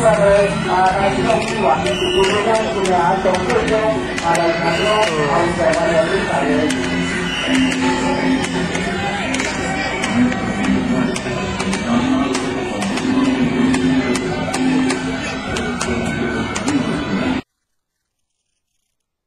来启动计划，如果将出来总最终来成功，在我们的比赛。